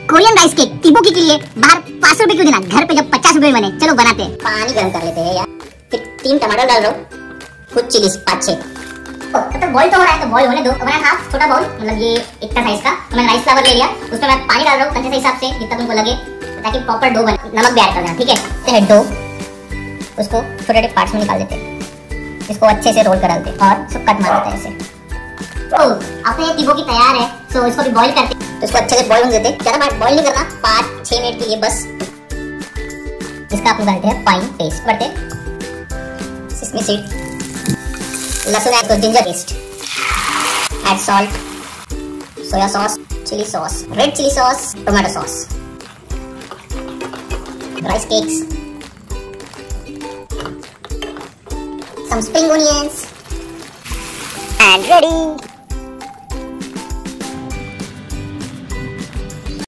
Korean rice cake तिबोकी के लिए बाहर 500 रुपए क्यों देना, घर पे जब 50 रुपए बने। चलो बनाते हैं। पानी गर्म कर लेते हैं यार। फिर 3 टमाटर डाल रहा हूँ, कुछ चिलीज 5-6। तो बॉईल तो हो रहा है, तो बॉईल होने दो। अब मैंने हाफ छोटा बाउल, मतलब ये इतना साइज का, तो मैंने राइस फ्लावर ले लिया। उसमें मैं पानी डाल रहा हूँ कंचे के हिसाब से, जितना तुमको लगे, ताकि प्रॉपर डो बने। नमक भी ऐड कर देना, ठीक है। डो उसको छोटे छोटे पार्ट्स में निकाल देते हैं, इसको अच्छे से रोल कर डालते हैं और सब कट मार देते हैं ऐसे। तो अपने ये तिबोकी तैयार है, सो इसको भी बॉईल करते हैं। तो इसको अच्छे से बॉईल होने देते हैं, ज्यादा बार बॉईल नहीं करना, 5-6 मिनट के लिए बस। इसका अपन डालते हैं फाइन पेस्ट, करते सिसमी सीड, लहसुन ऐड करो, ginger paste, add salt, soya sauce, chilli sauce, red chilli sauce, tomato sauce, rice cakes, some spring onions, and ready.